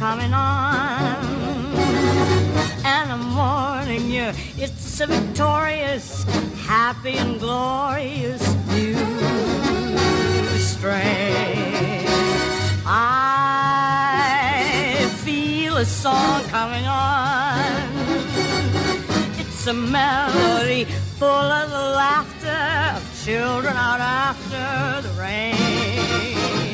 coming on. And I'm warning you, it's a victorious, happy and glorious new strain. I feel a song coming on. It's a melody full of the laughter of children out after the rain.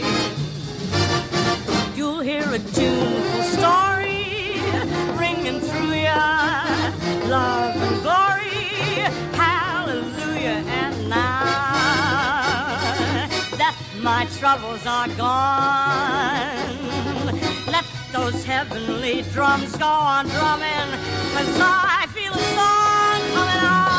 You'll hear a tuneful story ringing through ya, love and glory, hallelujah. And now that my troubles are gone, let those heavenly drums go on drumming, 'cause I feel a song coming on.